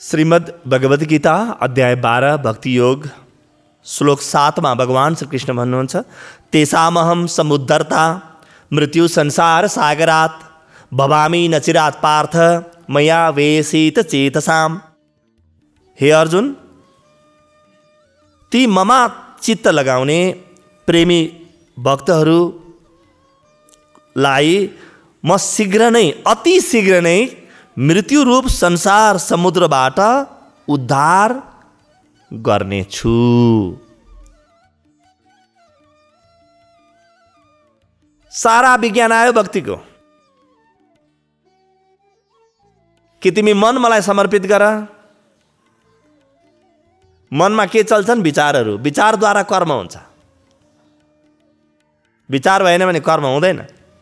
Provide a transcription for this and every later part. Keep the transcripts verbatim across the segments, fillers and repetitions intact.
श्रीमद् भगवद गीता अध्याय बाह्र भक्ति योग श्लोक सात में भगवान श्री कृष्ण भन्नुहुन्छ तेषामहं समुद्धर्ता मृत्यु संसार सागरात् भवामी नचिरात् पार्थ मया वेशित चेतसाम। हे अर्जुन, ती ममा चित्त लगाउने प्रेमी भक्तहरूलाई म शीघ्र नै अति शीघ्र नै मृत्यु रूप संसार समुद्रबाट उद्धार गर्नेछु। सारा विज्ञान आयो भक्तिको कि तिमी मन मलाई समर्पित गर। मनमा के चल्छन्? विचारहरू। विचारद्वारा कर्म हुन्छ। विचार भएन भने कर्म हुँदैन।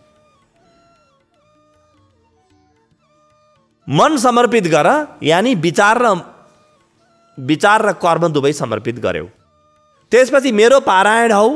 मन समर्पित गर, यानी विचार र विचार र कर्म दुवै समर्पित गर्यौ। त्यसपछि मेरो पारायण हौ,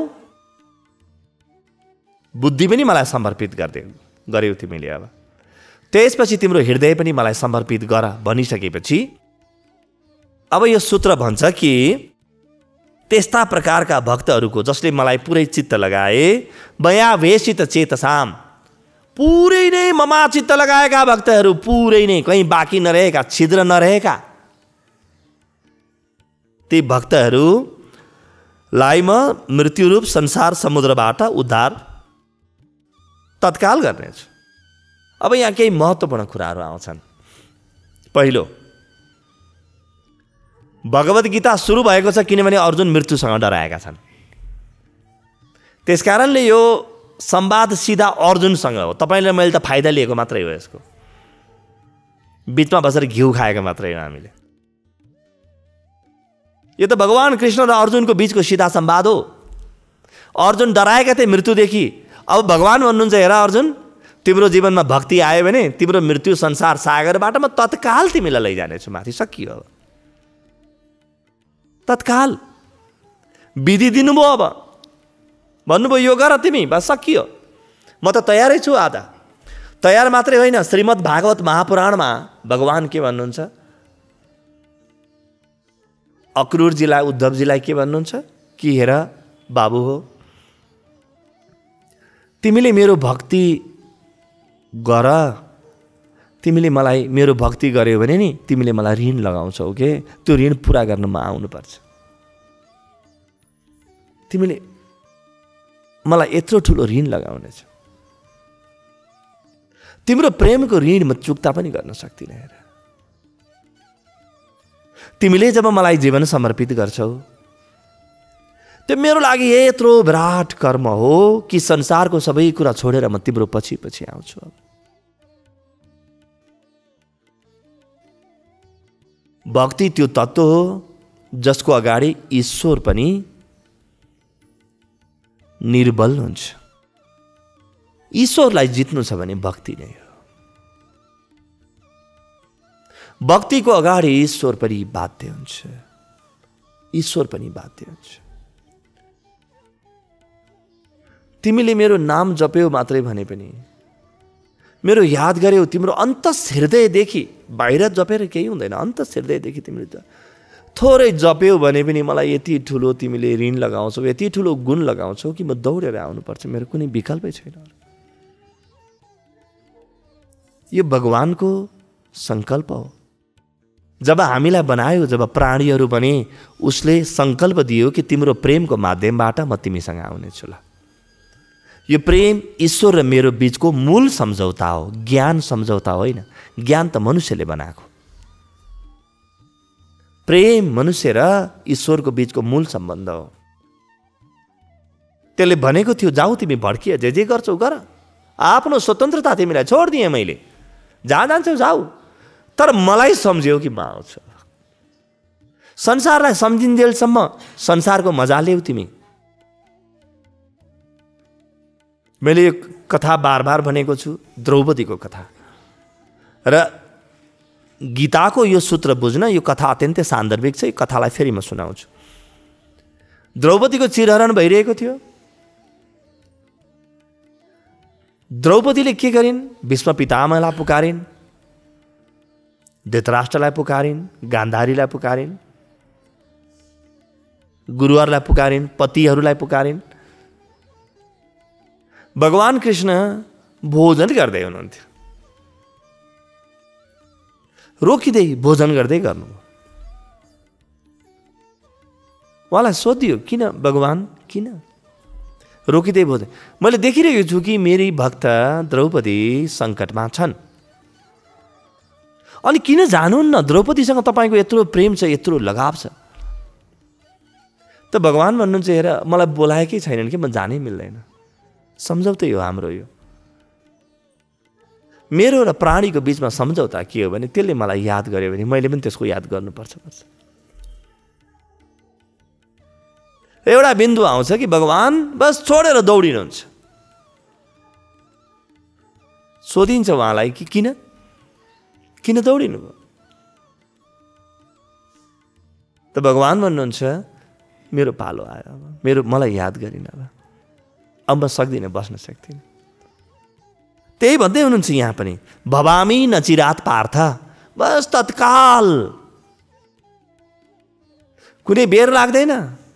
बुद्धि पनि मलाई समर्पित गर्दै गर्यौ तिमीले। अब त्यसपछि तिम्रो हृदय पनि मलाई समर्पित गर भनिसकेपछि अब यो सूत्र भन्छ कि त्यस्ता प्रकारका भक्तहरूको जसले मलाई पुरै चित्त लगाए, मया वेशित चेतसाम, पुरै नै ममा चित्त लगाएका भक्तहरू, पुरै नै कहीँ बाँकी नरहेका, छिद्र नरहेका, ती भक्तहरूलाई म मृत्युरूप संसार समुद्रबाट उद्धार तत्काल गर्नेछु। अब यहाँ केही महत्त्वपूर्ण कुराहरू आउँछन्। पहिलो, भगवद गीता सुरु भएको छ किनभने अर्जुन मृत्युसँग डराएका छन्। त्यसकारणले यो संवाद सीधा अर्जुनसँग हो। तपाईँले मैले त फाइदा लिएको मात्रै हो, यसको बिचमा बसेर घिउ खाएको मात्रै हो हामीले। यो त भगवान कृष्ण र अर्जुनको बिचको सीधा संवाद हो। अर्जुन डराएका थिए मृत्युदेखि। अब भगवान भन्नुहुन्छ, हेर अर्जुन, तिम्रो जीवनमा भक्ति आयो भने तिम्रो मृत्यु संसार सागरबाट म तत्काल तिमीलाई लैजानेछु माथि। सकियो। अब तत्काल विधि दिनुभयो। अब भन्नुभयो यो गर तिमी, बस सकियो। म त तयारै छु। आधा तयार मात्रै होइन, श्रीमद् भागवत महापुराणमा भगवान के भन्नुहुन्छ, अक्रूरजीलाई उद्धवजीलाई के भन्नुहुन्छ कि हेर बाबु हो, तिमीले मेरो भक्ति गर, तिमीले मलाई मेरो भक्ति गर्यो भने नि तिमीले मलाई ऋण लगाउँछौ के, त्यो ऋण पुरा गर्न म आउनुपर्छ। तिमीले मलाई यत्रो ठुलो ऋण लगाउनेछ, तिम्रो प्रेमको ऋण म चुक्ता पनि गर्न सक्दिनँ। हेर, तिमीले जब मलाई जीवन समर्पित गर्छौ, त्यो मेरो लागि यत्रो विराट कर्म हो कि संसारको सबै कुरा छोडेर म तिम्रो पछि पछि आउँछु। भक्ति त्यो तत्त्व हो जसको अगाडि ईश्वर पनि निर्बल हुन्छ। ईश्वरलाई जित्नु छ भने भक्ति नै हो। भक्तिको अगाडि ईश्वर पनि बाध्य हुन्छ। ईश्वर पनि बाध्य हुन्छ। तिमीले मेरो नाम जप्यौ मात्रै भने पनि, मेरो याद गर्यौ, तिम्रो अन्तस हृदयदेखि, बाहिर जपेर केही हुँदैन, अन्तस हृदयदेखि तिमीले थोरै जप्यौ भने पनि मलाई यति ठुलो तिमीले ऋण लगाउँछौ, यति ठुलो गुण लगाउँछौ कि म दौडेर आउनुपर्छ, मेरो कुनै विकल्पै छैन। यो भगवानको सङ्कल्प हो। जब हामीलाई बनायो, जब प्राणीहरू बने, उसले सङ्कल्प दियो कि तिम्रो प्रेमको माध्यमबाट म तिमीसँग आउनेछु। ल, यो प्रेम ईश्वर र मेरो बीचको मूल सम्झौता हो, ज्ञान सम्झौता होइन। ज्ञान त मनुष्यले बनाएको। प्रेम मनुष्य र ईश्वरको बीचको मूल सम्बन्ध हो। त्यसले भनेको थियो, जाऊ तिमी भड्किए, जे जे गर्छौ गर, आफ्नो स्वतन्त्रता तिमीलाई छोडिदिएँ मैले, जहाँ जान्छौ जाऊ, तर मलाई सम्झ्यौ कि म आउँछु। संसारलाई सम्झिन्जेलसम्म संसारको मजा ल्याऊ तिमी। मैले यो कथा बार बार भनेको छु, द्रौपदीको कथा। र गीताको यो सूत्र बुझ्न यो कथा अत्यन्तै सान्दर्भिक छ। यो कथालाई फेरि म सुनाउँछु। द्रौपदीको चिरहरण भइरहेको थियो। द्रौपदीले के गरिन्? भीष्म पितामहलाई पुकारिन्। धृतराष्ट्रलाई पुकारिन्, गान्धारीलाई पुकारिन्, गुरुहरूलाई पुकारिन्, पतिहरूलाई पुकारिन्। भगवान कृष्ण भोजन गर्दै हुनुहुन्थ्यो, रोकिँदै भोजन गर्दै गर्नु। उहाँलाई सोधियो, किन भगवान, किन रोकिँदै भोजन? मैले देखिरहेको छु कि मेरी भक्त द्रौपदी सङ्कटमा छन्, अनि किन जानुहुन्न? द्रौपदीसँग तपाईँको यत्रो प्रेम छ, यत्रो लगाव छ। त भगवान भन्नुहुन्छ, हेर मलाई बोलाएकै छैनन् कि म जानै मिल्दैन। सम्झौतै हो हाम्रो यो। मेरो र प्राणीको बिचमा सम्झौता के हो भने त्यसले मलाई याद गर्यो भने मैले पनि त्यसको याद गर्नुपर्छ। एउटा बिन्दु आउँछ कि भगवान बस छोडेर दौडिनुहुन्छ। सोधिन्छ उहाँलाई कि किन किन दौडिनु भयो? त भगवान भन्नुहुन्छ, मेरो पालो आयो, अब मेरो मलाई याद गरिन, अब अब म सक्दिनँ, बस्न सक्दिनँ। त्यही भन्दै हुनुहुन्छ यहाँ पनि, भवामी नचिरात पार्थ, बस तत्काल, कुनै बेर लाग्दैन।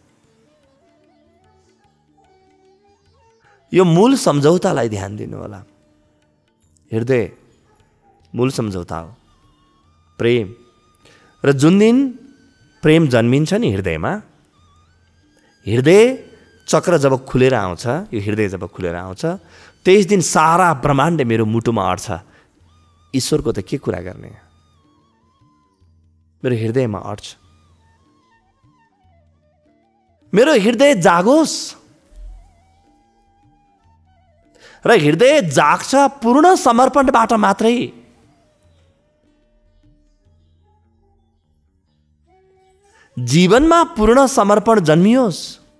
यो मूल सम्झौतालाई ध्यान दिनु होला। हृदय मूल सम्झौता हो, प्रेम। र जुन दिन प्रेम जन्मिन्छ नि हृदयमा, हृदय चक्र जब खुलेर आउँछ, यो हृदय जब खुलेर आउँछ, त्यस दिन सारा ब्रह्माण्ड मेरो मुटुमा अट्छ। ईश्वरको त के कुरा गर्ने, मेरो हृदयमा अट्छ। मेरो हृदय जागोस्, र हृदय जाग्छ पूर्ण समर्पणबाट मात्रै। जीवनमा पूर्ण समर्पण जन्मियोस्।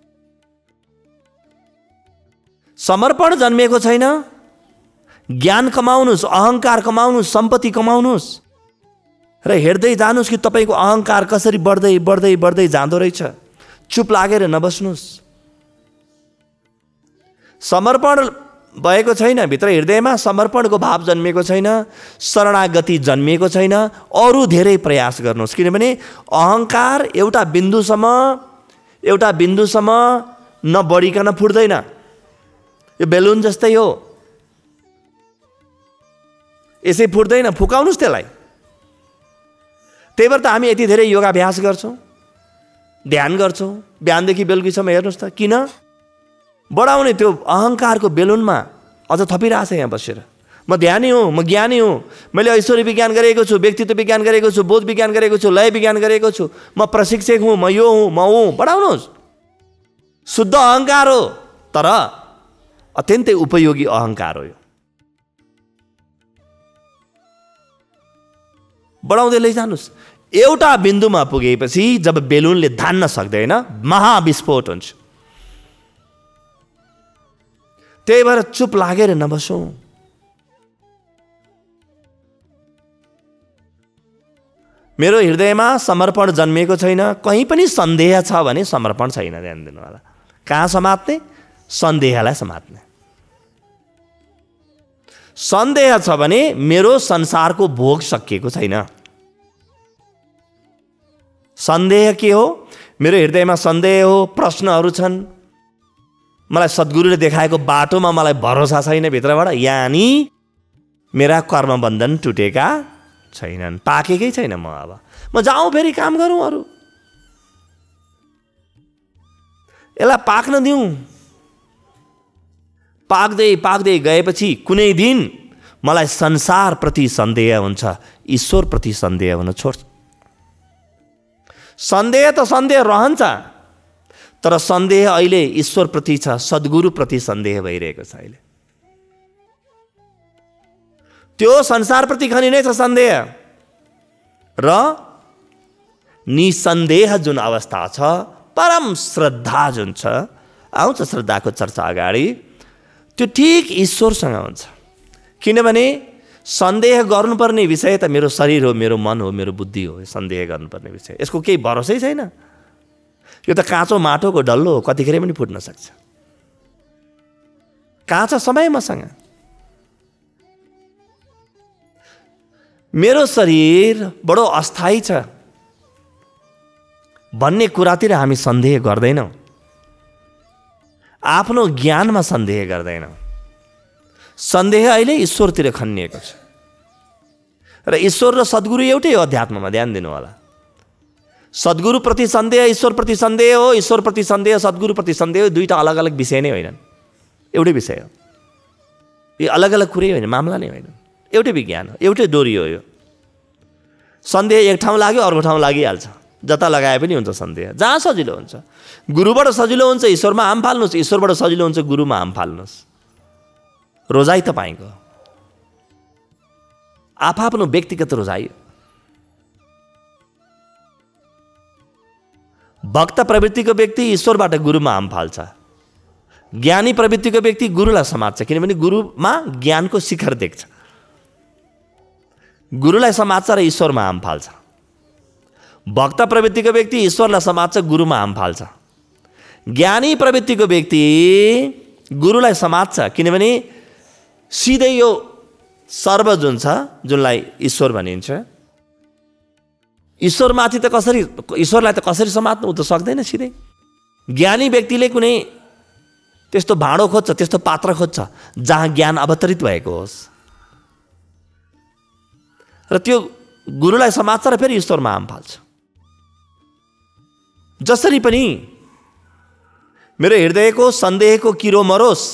समर्पण जन्मिएको छैन, ज्ञान कमाउनुहोस्, अहङ्कार कमाउनुहोस्, सम्पत्ति कमाउनुहोस्, र हेर्दै जानुहोस् कि तपाईँको अहङ्कार कसरी बढ्दै बढ्दै बढ्दै जाँदो रहेछ। चुप लागेर नबस्नुहोस्। समर्पण भएको छैन, भित्र हृदयमा समर्पणको भाव जन्मिएको छैन, शरणागति जन्मिएको छैन। अरू धेरै प्रयास गर्नुहोस्, किनभने अहङ्कार एउटा बिन्दुसम्म एउटा बिन्दुसम्म नबढिकन फुट्दैन। यो बेलुन जस्तै हो, यसै फुट्दैन, फुकाउनुहोस् त्यसलाई। त्यही भएर त हामी यति धेरै योगाभ्यास गर्छौँ, ध्यान गर्छौँ, बिहानदेखि बेलुकीसम्म। हेर्नुहोस् त, किन बढाउने? त्यो अहङ्कारको बेलुनमा अझ थपिरहेछ यहाँ बसेर। म ध्यानी हुँ, म ज्ञानी हुँ, मैले ऐश्वर्य विज्ञान गरेको छु, व्यक्तित्व विज्ञान गरेको छु, बोध विज्ञान गरेको छु, लय विज्ञान गरेको छु, म प्रशिक्षक हुँ, म यो हुँ, म हुँ। बढाउनुहोस्। शुद्ध अहङ्कार हो, तर अत्यन्तै उपयोगी अहङ्कार हो यो। बढाउँदै लैजानुहोस्। एउटा बिन्दुमा पुगेपछि जब बेलुनले धान्न सक्दैन, महाविस्फोट हुन्छ। त्यही भएर चुप लागेर नबसौँ। मेरो हृदयमा समर्पण जन्मिएको छैन, कहीँ पनि सन्देह छ भने समर्पण छैन। ध्यान दिनु होला। कहाँ समात्ने? सन्देहलाई समात्ने। सन्देह छ भने मेरो संसारको भोग सकिएको छैन। सन्देह के हो? मेरो हृदयमा सन्देह हो, प्रश्नहरू छन्, मलाई सद्गुरुले देखाएको बाटोमा मलाई भरोसा छैन भित्रबाट, यानी मेरा कर्मबन्धन टुटेका छैनन्, पाकेकै छैन। म अब म जाउँ फेरि काम गरौँ अरू, यसलाई पाक्न दिउँ। पाक्दै पाक्दै गएपछि कुनै दिन मलाई संसारप्रति सन्देह हुन्छ, ईश्वरप्रति सन्देह हुन छोड्छ। सन्देह त सन्देह रहन्छ, तर सन्देह अहिले ईश्वरप्रति छ, सद्गुरुप्रति सन्देह भइरहेको छ अहिले। त्यो संसारप्रति खनि नै छ सन्देह। र निसन्देह जुन अवस्था छ, परम श्रद्धा जुन छ, आउँछ श्रद्धाको चर्चा अगाडि, त्यो ठिक ईश्वरसँग हुन्छ। किनभने सन्देह गर्नुपर्ने विषय त मेरो शरीर हो, मेरो मन हो, मेरो बुद्धि हो। सन्देह गर्नुपर्ने विषय, यसको केही भरोसै छैन। यो त काँचो माटोको डल्लो हो, कतिखेर पनि फुट्न सक्छ। कहाँ छ समय मसँग? मेरो शरीर बडो अस्थायी छ भन्ने कुरातिर हामी सन्देह गर्दैनौँ, आफ्नो ज्ञानमा सन्देह गर्दैनौँ। सन्देह अहिले ईश्वरतिर खनिएको छ र ईश्वर र सद्गुरु एउटै हो। अध्यात्ममा ध्यान दिनु होला। सद्गुरु प्रति सन्देह ईश्वर प्रति सन्देह हो, ईश्वर प्रति सन्देह सद्गुरु प्रति सन्देह हो। दुईटा अलग अलग विषय नै होइनन्, एउटै विषय हो। यो अलग अलग कुरै होइन, मामला नै होइन, एउटै विज्ञान हो, एउटै डोरी हो। यो सन्देह एक ठाउँ लाग्यो अर्को ठाउँ लागिहाल्छ, जता लगाए पनि हुन्छ सन्देह। जहाँ सजिलो हुन्छ, गुरुबाट सजिलो हुन्छ ईश्वरमा हाम फाल्नुहोस्, ईश्वरबाट सजिलो हुन्छ गुरुमा हाम फाल्नुहोस्। रोजाइ तपाईँको आफआफ्नो व्यक्तिगत रोजाइ। भक्त प्रवृत्तिको व्यक्ति ईश्वरबाट गुरुमा हाम फाल्छ, ज्ञानी प्रवृत्तिको व्यक्ति गुरुलाई समात्छ, किनभने गुरुमा ज्ञानको शिखर देख्छ। गुरुलाई समात्छ र ईश्वरमा हाम फाल्छ। भक्त प्रवृत्तिको व्यक्ति ईश्वरलाई समात्छ, गुरुमा हाम फाल्छ। ज्ञानी प्रवृत्तिको व्यक्ति गुरुलाई समात्छ, किनभने सिधै यो सर्व जुन छ, जुनलाई ईश्वर भनिन्छ, ईश्वरमाथि त कसरी, ईश्वरलाई त कसरी समात्नु, ऊ त सक्दैन सिधै। ज्ञानी व्यक्तिले कुनै त्यस्तो भाँडो खोज्छ, त्यस्तो पात्र खोज्छ जहाँ ज्ञान अवतरित भएको होस् र त्यो गुरुलाई समात्छ र फेरि ईश्वरमा हाम फाल्छ। जसरी पनि मेरो हृदयको सन्देहको किरो मरोस्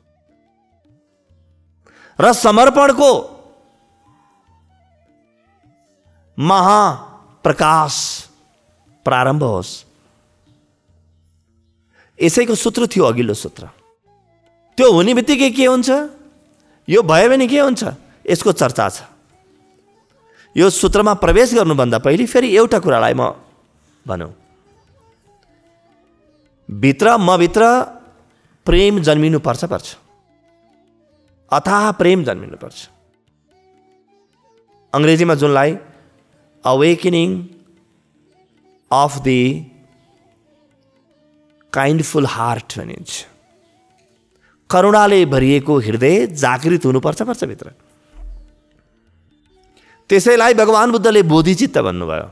र समर्पणको महाप्रकाश प्रारम्भ होस्। यसैको सूत्र थियो अघिल्लो सूत्र। त्यो हुने बित्तिकै के हुन्छ, यो भयो भने के हुन्छ, यसको चर्चा छ। यो सूत्रमा प्रवेश गर्नुभन्दा पहिले फेरि एउटा कुरालाई म भनौँ, भित्र म भित्र प्रेम जन्मिनु पर्छ पर्छ अथाह प्रेम जन्मिनु पर्छ। अङ्ग्रेजीमा जुनलाई awakening of the kindful heart भनिन्छ। करुणाले भरिएको हृदय जागृत हुनुपर्छ पर्छ भित्र। त्यसैलाई भगवान बुद्धले बोधिचित्त भन्नुभयो।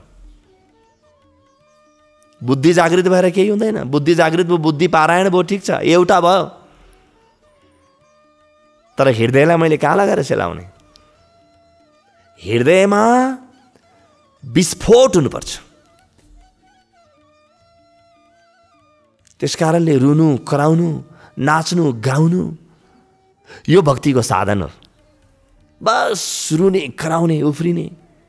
बुद्धि जागृत भएर केही हुँदैन। बुद्धि जागृत भयो, बुद्धि पारायण भयो, ठिक छ, एउटा भयो। तर हृदयलाई मैले कहाँ लगाएर सेलाउने? हृदयमा विस्फोट हुनुपर्छ। त्यस कारणले रुनु, कराउनु, नाच्नु, गाउनु यो भक्तिको साधन हो। बस रुने, कराउने, उफ्रिने,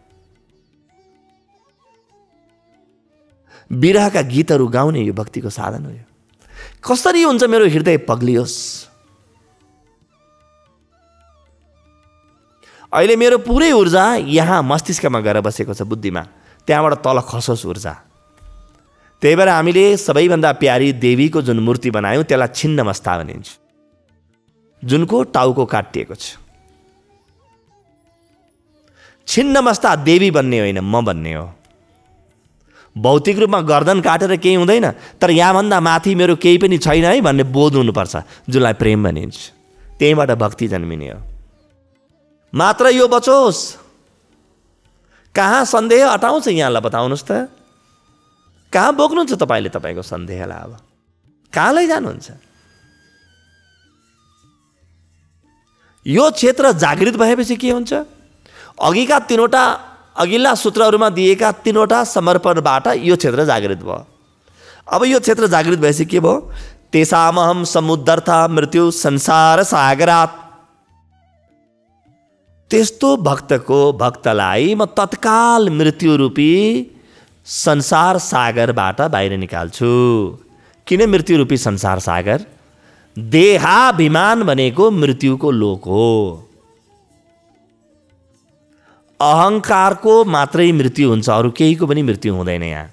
विरहका गीतहरू गाउने यो भक्तिको साधन हो। कसरी हुन्छ मेरो हृदय पग्लियोस्? अहिले मेरो पुरै ऊर्जा यहाँ मस्तिष्कमा गएर बसेको छ, बुद्धिमा, त्यहाँबाट तल खसोस् ऊर्जा। त्यही भएर हामीले सबैभन्दा प्यारी देवीको जुन मूर्ति बनायौँ त्यसलाई छिन्नमस्ता भनिन्छ, जुनको टाउको काटिएको छ। छिन्नमस्ता देवी भन्ने होइन, म भन्ने हो। भौतिक रूपमा गर्दन काटेर केही हुँदैन, तर यहाँभन्दा माथि मेरो केही पनि छैन है भन्ने बोध हुनुपर्छ, जुनलाई प्रेम भनिन्छ। त्यहीबाट भक्ति जन्मिने हो। मात्र यो बचोस्। कहाँ सन्देह हटाउँछ यहाँलाई बताउनुहोस् त? कहाँ बोक्नुहुन्छ तपाईँले तपाईँको सन्देहलाई? अब कहाँ लैजानुहुन्छ? यो क्षेत्र जागृत भएपछि के हुन्छ? अघिका तीनवटा अघिल्ला सूत्रहरूमा दिएका तीनवटा समर्पणबाट यो क्षेत्र जागृत भयो। अब यो क्षेत्र जागृत भएपछि के भयो? तेषामहं समुद्धर्ता मृत्यु संसार सागरात्। त्यस्तो भक्तको भक्तलाई म तत्काल मृत्यु रूपी संसार सागरबाट बाहिर निकाल्छु। किन मृत्यु रूपी संसार सागर? देहाभिमान भनेको मृत्युको लोक हो। अहङ्कारको मात्रै मृत्यु हुन्छ, अरू केहीको पनि मृत्यु हुँदैन यहाँ।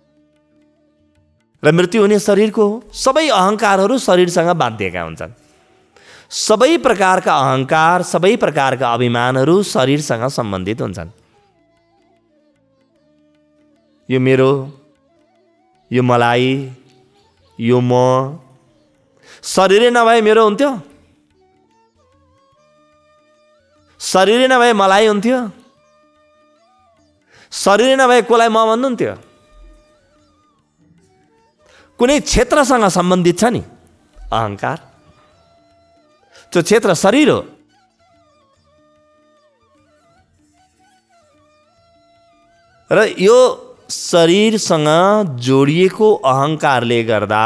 र मृत्यु हुने शरीरको हो। सबै अहङ्कारहरू शरीरसँग बाँधिएका हुन्छन्। सबै प्रकारका अहङ्कार, सबै प्रकारका अभिमानहरू शरीरसँग सम्बन्धित हुन्छन्। यो मेरो, यो मलाई, यो म, शरीरै नभए मेरो हुन्थ्यो? शरीरै नभए मलाई हुन्थ्यो? शरीर नभए कसलाई म भन्नुहुन्थ्यो? कुनै क्षेत्रसँग सम्बन्धित छ नि अहङ्कार, त्यो क्षेत्र शरीर हो। र यो शरीरसँग जोडिएको अहङ्कारले गर्दा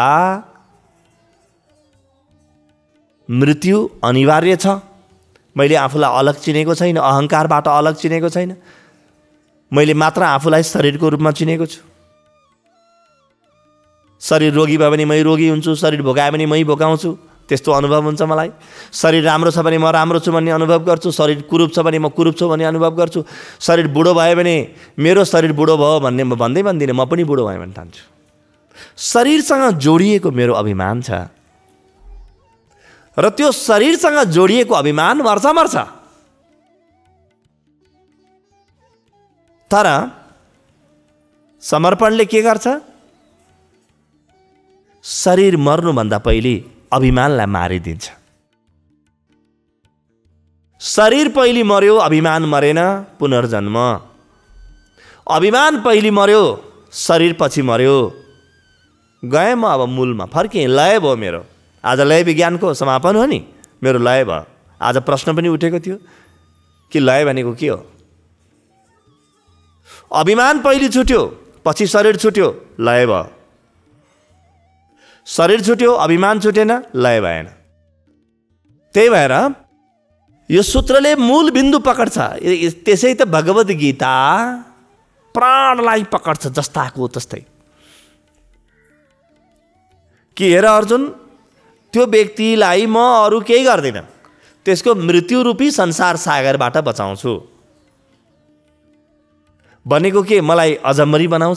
मृत्यु अनिवार्य छ। मैले आफूलाई अलग चिनेको छैन, अहङ्कारबाट अलग चिनेको छैन। मैले मात्र आफूलाई शरीरको रूपमा चिनेको छु। शरीर रोगी भयो भने मै रोगी हुन्छु, शरीर भोकायो भने मै भोकाउँछु, त्यस्तो अनुभव हुन्छ मलाई। शरीर राम्रो छ भने म राम्रो छु भन्ने अनुभव गर्छु, शरीर कुरूप छ भने म कुरूप छु भन्ने अनुभव गर्छु। शरीर बुढो भयो भने मेरो शरीर बुढो भयो भन्ने म भन्दै भन्दिनँ, म पनि बुढो भएँ भन्ने ठान्छु। शरीरसँग जोडिएको मेरो अभिमान छ र त्यो शरीरसँग जोडिएको अभिमान मर्छ मर्छ तर समर्पणले के गर्छ? शरीर मर्नुभन्दा पहिले अभिमानलाई मारिदिन्छ। शरीर पहिले मर्यो, अभिमान मरेन, पुनर्जन्म। अभिमान पहिले मर्यो, शरीर पछि मर्यो। गएँ म अब मूलमा, फर्केँ, लय भयो मेरो। आज लय विज्ञानको समापन हो नि, मेरो लय भयो। आज प्रश्न पनि उठेको थियो कि लय भनेको के हो? अभिमान पहिले छुट्यो, पछि शरीर छुट्यो, लय भयो। शरीर छुट्यो, अभिमान छुटेन, लय भएन। त्यही भएर यो सूत्रले मूल बिन्दु पकड्छ। त्यसै त भगवत गीता प्राणलाई पकड्छ जस्ताको तस्तै कि हेर अर्जुन, त्यो व्यक्तिलाई म अरू केही गर्दिनँ, त्यसको मृत्यु रूपी संसार सागरबाट बचाउँछु भनेको के मलाई अजम्मरी बनाउँछ?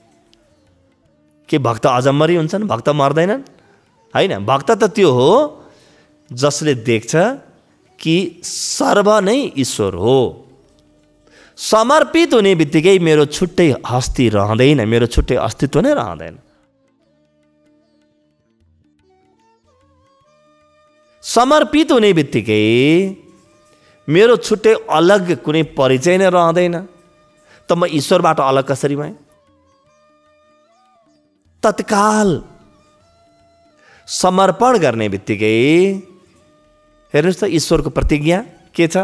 के भक्त अजम्मरी हुन्छन्? भक्त मर्दैनन्? होइन, भक्त त त्यो हो जसले देख्छ कि सर्व नै ईश्वर हो। समर्पित हुने बित्तिकै मेरो छुट्टै हस्ती रहँदैन, मेरो छुट्टै अस्तित्व नै रहँदैन। समर्पित हुने बित्तिकै मेरो छुट्टै अलग कुनै परिचय नै रहँदैन। त म ईश्वरबाट अलग कसरी भएँ? तत्काल समर्पण गर्ने बित्तिकै हेर्नुहोस् त ईश्वरको प्रतिज्ञा के छ?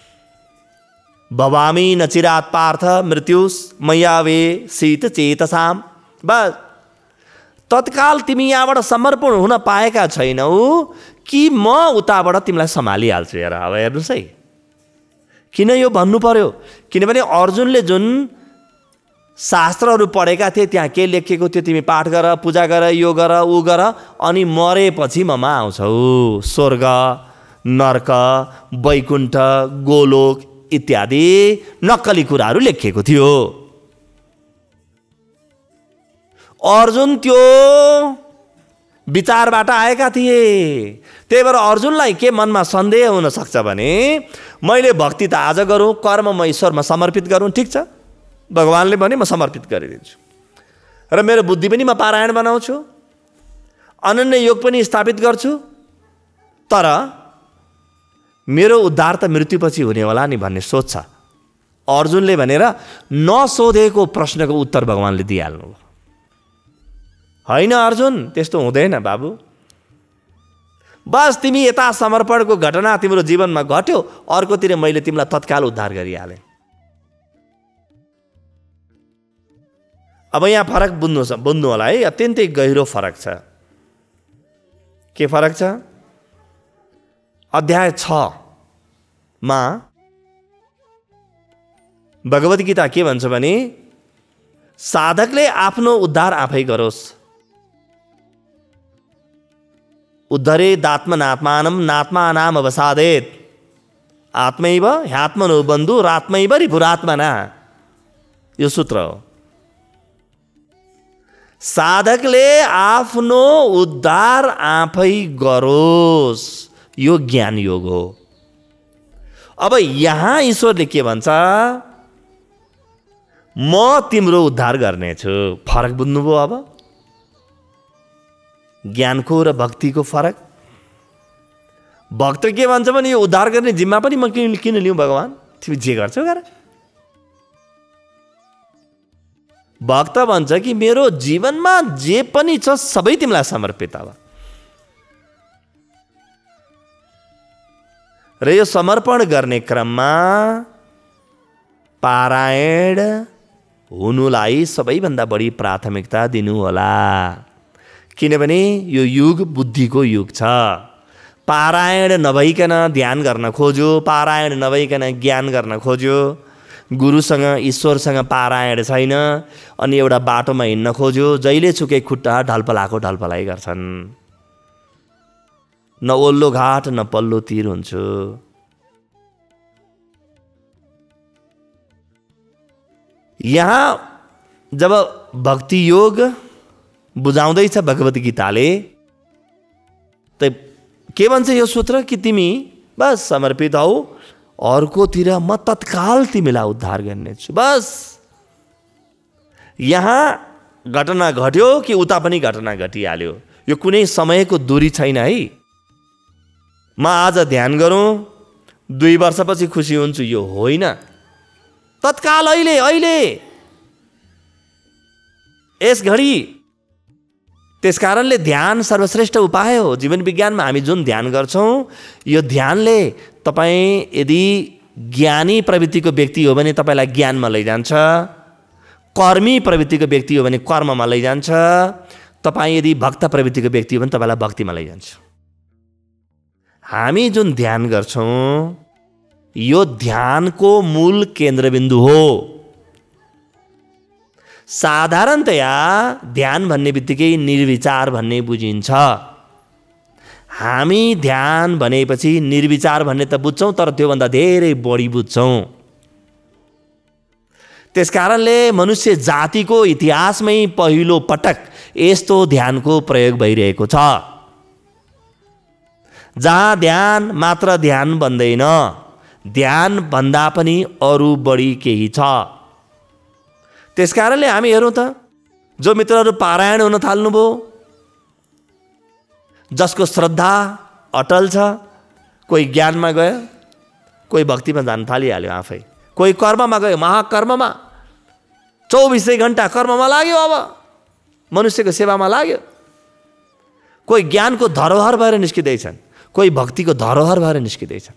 भवामी नचिरात पार्थ मृत्युस मयावे शीत चेतसाम। बस तत्काल तिमी यहाँबाट समर्पण हुन पाएका छैनौ कि म उताबाट तिमीलाई सम्हालिहाल्छु। हेर अब हेर्नुहोस् है, किन यो भन्नु पर्यो? किनभने अर्जुनले जुन शास्त्रहरू पढेका थिए त्यहाँ के लेखिएको थियो? तिमी पाठ गर, पूजा गर, यो गर, ऊ गर, अनि मरेपछि ममा आउँछौ। स्वर्ग, नर्क, वैकुण्ठ, गोलोक इत्यादि नक्कली कुराहरू लेखिएको थियो। अर्जुन त्यो विचारबाट आएका थिए। त्यही भएर अर्जुनलाई के मनमा सन्देह हुन सक्छ भने मैले भक्ति त आज गरौँ, कर्म म ईश्वरमा समर्पित गरौँ, ठिक छ, भगवान्ले भने म समर्पित गरिदिन्छु र मेरो बुद्धि पनि म पारायण बनाउँछु, अनन्य योग पनि स्थापित गर्छु, तर मेरो उद्धार त मृत्युपछि हुने होला नि भन्ने सोच छ अर्जुनले भनेर नसोधेको प्रश्नको उत्तर भगवान्ले दिइहाल्नु। होइन अर्जुन, त्यस्तो हुँदैन बाबु। बस तिमी यता समर्पणको घटना तिम्रो जीवनमा घट्यो, अर्कोतिर मैले तिमीलाई तत्काल उद्धार गरिहालेँ। अब यहाँ फरक बुझ्नु बुझ्नु होला है, अत्यन्तै गहिरो फरक छ। के फरक छ? अध्याय छ मा भगवत गीता के भन्छ भने साधकले आफ्नो उद्धार आफै गरोस्। उद्धरेत् आत्मनात्मानं नात्मानाम् अवसादेत् आत्मैव ह्यात्मनो बन्धुरात्मैव रिपुरात्मना। यो सूत्र हो। साधकले आफ्नो उद्धार आफै गरोस्, यो ज्ञान योग हो। अब यहाँ ईश्वरले के भन्छ? म तिम्रो उद्धार गर्नेछु। फरक बुझ्नुभयो? अब ज्ञानको र भक्तिको फरक। भक्त के भन्छ भने यो उद्धार गर्ने जिम्मा पनि म किन किन लिउँ भगवान्, तिमी जे गर्छौ गर। भक्त भन्छ कि मेरो जीवनमा जे पनि छ सबै तिमीलाई समर्पित अब। र यो समर्पण गर्ने क्रममा पारायण हुनुलाई सबैभन्दा बढी प्राथमिकता दिनुहोला, किनभने यो युग बुद्धिको युग छ। पारायण नभइकन ध्यान गर्न खोज्यो, पारायण नभइकन ज्ञान गर्न खोज्यो, गुरुसँग ईश्वरसँग पारायण छैन, अनि एउटा बाटोमा हिँड्न खोज्यो, जहिले सुकै खुट्टा ढलपलाको ढलपलाइ गर्छन्। न ओल्लो घाट न पल्लो तिर हुन्छु। यहाँ जब भक्ति योग बुझाउँदैछ भगवत गीताले, त के भन्छ यो सूत्र कि तिमी बस समर्पित हौ, अर्कोतिर म तत्काल तिमीलाई उद्धार गर्नेछु। बस यहाँ घटना घट्यो कि उता पनि घटना घटिहाल्यो, यो कुनै समयको दूरी छैन है। म आज ध्यान गरौँ, दुई वर्षपछि खुसी हुन्छु, यो होइन। तत्काल अहिले अहिले यस घडी। त्यसकारणले ध्यान सर्वश्रेष्ठ उपाय हो। जीवन विज्ञानमा हामी जुन ध्यान गर्छौँ, यो ध्यानले तपाईँ यदि ज्ञानी प्रवृत्तिको व्यक्ति हो भने तपाईँलाई ज्ञानमा लैजान्छ, कर्मी प्रवृत्तिको व्यक्ति हो भने कर्ममा लैजान्छ, तपाईँ यदि भक्त प्रवृत्तिको व्यक्ति हो भने तपाईँलाई भक्तिमा लैजान्छ। हामी जुन ध्यान गर्छौँ यो ध्यानको मूल केन्द्रबिन्दु हो। साधारणतया ध्यान भन्ने बित्तिकै निर्विचार भन्ने बुझिन्छ। हामी ध्यान भनेपछि निर्विचार भन्ने त बुझ्छौँ, तर त्योभन्दा धेरै बढी बुझ्छौँ। त्यसकारणले मनुष्य जातिको इतिहासमै पहिलो पटक यस्तो ध्यानको प्रयोग भइरहेको छ, जहाँ ध्यान मात्र ध्यान बन्दैन, ध्यान भन्दा पनि अरू बढी केही छ। त्यसकारणले हामी हेरौँ त, जो मित्रहरू पारायण हुन थाल्नुभयो, जसको श्रद्धा अटल छ, कोही ज्ञानमा गयो, कोही भक्तिमा जान थालिहाल्यो आफै, कोही कर्ममा गयो, महाकर्ममा चौबिसै घन्टा कर्ममा लाग्यो, अब मनुष्यको सेवामा लाग्यो। कोही ज्ञानको धरोहर भएर निस्किँदैछन्, कोही भक्तिको धरोहर भएर निस्किँदैछन्।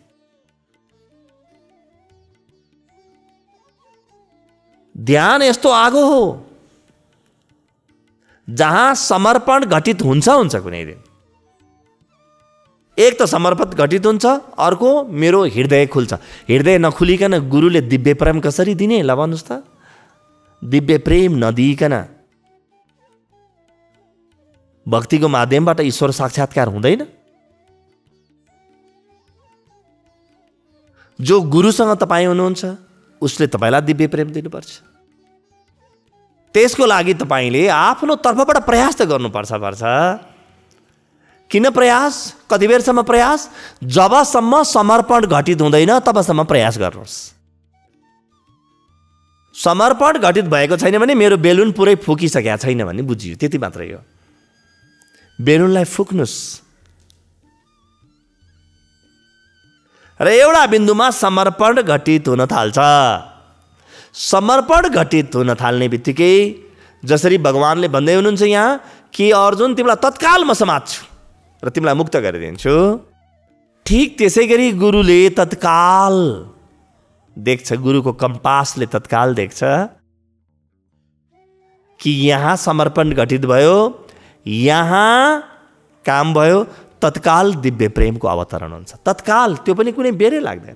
ध्यान यस्तो आगो हो जहाँ समर्पण घटित हुन्छ हुन्छ कुनै दिन। एक त समर्पण घटित हुन्छ, अर्को मेरो हृदय खुल्छ। हृदय नखुलिकन गुरुले दिव्य प्रेम कसरी दिने, ल भन्नुहोस् त। दिव्य प्रेम नदिइकन भक्तिको माध्यमबाट ईश्वर साक्षात्कार हुँदैन। जो गुरुसँग तपाईँ हुनुहुन्छ उसले तपाईँलाई दिव्य प्रेम दिनुपर्छ। त्यसको लागि तपाईँले आफ्नो तर्फबाट प्रयास त गर्नुपर्छ पर्छ। किन प्रयास? कति बेरसम्म प्रयास? जबसम्म समर्पण घटित हुँदैन तबसम्म प्रयास गर्नुहोस्। समर्पण घटित भएको छैन भने मेरो बेलुन पुरै फुकिसकेका छैन भन्ने बुझियो, त्यति मात्रै हो। बेलुनलाई फुक्नुहोस् र एउटा बिन्दुमा समर्पण घटित हुन थाल्छ। समर्पण घटित हुन थाल्ने बित्तिकै जसरी भगवानले भन्दै हुनुहुन्छ यहाँ कि अर्जुन तिमीलाई तत्काल म समात्छु र तिमीलाई मुक्त गरिदिन्छु, ठीक त्यसै गरी गुरुले तत्काल देख्छ, गुरुको कम्पासले तत्काल देख्छ कि यहाँ समर्पण घटित भयो, यहाँ काम भयो, तत्काल दिव्य प्रेमको अवतरण हुन्छ। तत्काल, त्यो पनि कुनै बेरै लाग्दैन।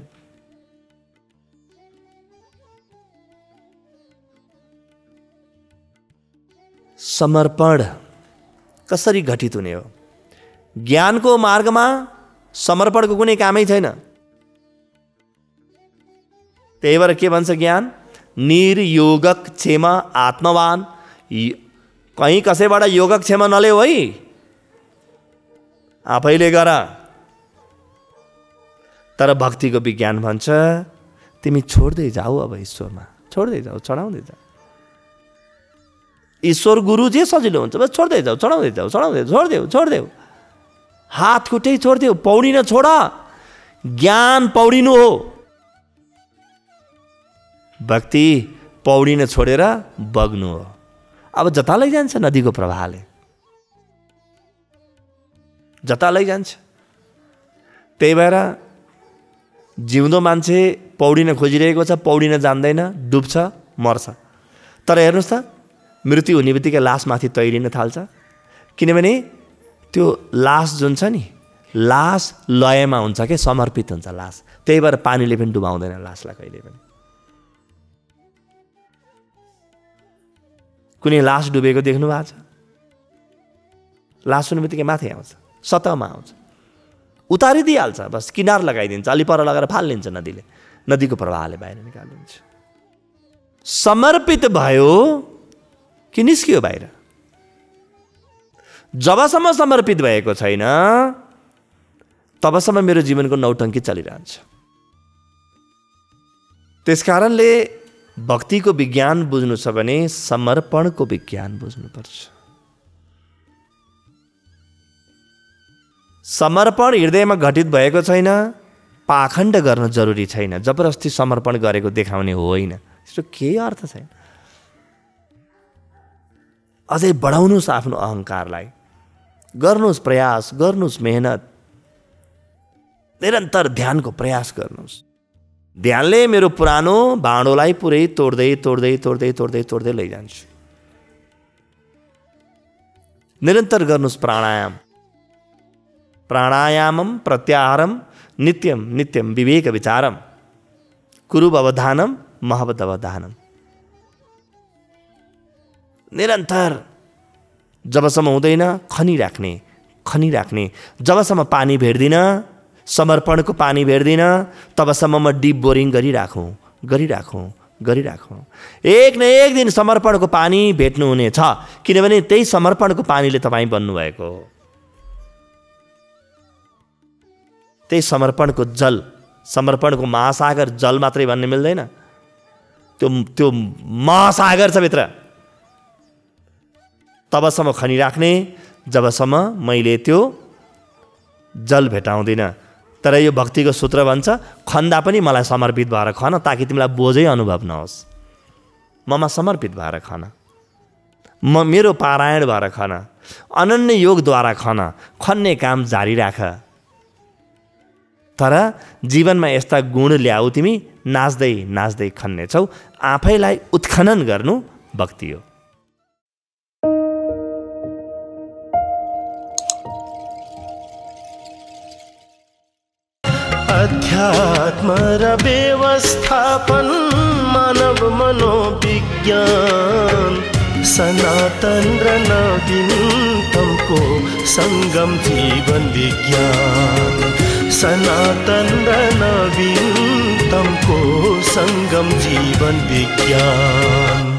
समर्पण कसरी घटित हुने हो? ज्ञानको मार्गमा समर्पणको कुनै कामै छैन। त्यही भएर के भन्छ ज्ञान? निर्योगक क्षेम आत्मवान। कहीँ कसैबाट योगक क्षेम नल्याऊ है, आफैले गर। तर भक्तिको विज्ञान भन्छ तिमी छोड्दै जाऊ, अब ईश्वरमा छोड्दै जाऊ, चढाउँदै जाऊ। ईश्वर गुरु जे सजिलो हुन्छ, बस छोड्दै जाऊ, चढाउँदै जाऊ, चढाउँदै छोडिदेऊ, छोडिदेऊ, हात खुट्टै छोडिदेऊ, पौडिन छोड। ज्ञान पौडिनु हो, भक्ति पौडिन छोडेर बग्नु हो। अब जता लैजान्छ नदीको प्रवाहले, जता लैजान्छ। त्यही भएर जिउँदो मान्छे पौडिन खोजिरहेको छ, पौडिन जान्दैन, डुब्छ, मर्छ। तर हेर्नुहोस् त, मृत्यु हुने बित्तिकै लासमाथि तैरिन थाल्छ, किनभने त्यो लास जुन छ नि, लास लयमा हुन्छ के, समर्पित हुन्छ लास। त्यही भएर पानीले पनि डुबाउँदैन लासलाई कहिले पनि। कुनै लास डुबेको देख्नु भएको छ? लास हुने बित्तिकै माथि आउँछ, सतहमा आउँछ, उतारिदिइहाल्छ, बस किनार लगाइदिन्छ, अलि पर लगाएर फालिदिन्छ नदीले, नदीको प्रवाहले बाहिर निकालिदिन्छ। समर्पित भयो कि निस्कियो बाहिर। जबसम्म समर्पित भएको छैन तबसम्म मेरो जीवनको नौटङ्की चलिरहन्छ। त्यसकारणले भक्तिको विज्ञान बुझ्नु छ भने समर्पणको विज्ञान बुझ्नुपर्छ। समर्पण हृदयमा घटित भएको छैन, पाखण्ड गर्न जरुरी छैन, जबरजस्ती समर्पण गरेको देखाउने होइन, त्यसको केही अर्थ छैन। अझै बढाउनुहोस् आफ्नो अहङ्कारलाई, गर्नुहोस् प्रयास, गर्नुहोस् मेहनत, निरन्तर ध्यानको प्रयास गर्नुहोस्। ध्यानले मेरो पुरानो भाँडोलाई पुरै तोड्दै तोड्दै तोड्दै तोड्दै तोड्दै लैजान्छु। निरन्तर गर्नुहोस् प्राणायाम, प्राणायामम प्रत्याहारम नित्यम नित्यम विवेक विचारम कुरु अवधानम महवद अवधानम। निरन्तर जबसम्म हुँदैन खनिराख्ने खनिराख्ने, जबसम्म पानी भेट्दिन, समर्पणको पानी भेट्दिन, तबसम्म म डिप बोरिङ गरिराखौँ गरिराखौँ गरिराखौँ। एक न एक दिन समर्पणको पानी भेट्नुहुने छ, किनभने त्यही समर्पणको पानीले तपाईँ बन्नुभएको हो। त्यही समर्पणको जल, समर्पणको महासागर जल मात्रै भन्ने मिल्दैन, त्यो त्यो महासागर छ भित्र। तबसम्म खनिराख्ने जबसम्म मैले त्यो जल भेटाउँदिनँ। तर यो भक्तिको सूत्र भन्छ, खन्दा पनि मलाई समर्पित भएर खन, ताकि तिमीलाई बोझै अनुभव नहोस्। ममा समर्पित भएर खन, म मेरो पारायण भएर खन, अनन्य योगद्वारा खन, खन्ने काम जारी राख। तर जीवनमा यस्ता गुण ल्याऊ, तिमी नाच्दै नाच्दै खन्नेछौ। आफैलाई उत्खनन गर्नु भक्ति हो। अध्यात्म र व्यवस्थापन मानव मनोविज्ञान सनातन र नवीनतमको संगम जीवन विज्ञान सनातन र नवीनतमको संगम जीवन विज्ञान।